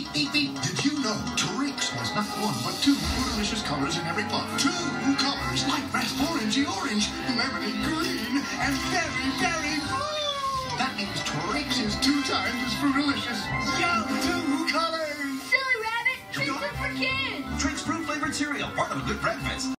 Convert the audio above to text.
beep, beep. Did you know Trix has not one but two delicious colors in every puff? Two colors like raspberry orange, lemony green, and very blue. That means Trix is 2 times as frugalicious. Yum, 2 colors. Silly rabbit, Trix is for kids. Trix fruit flavored cereal, part of a good breakfast.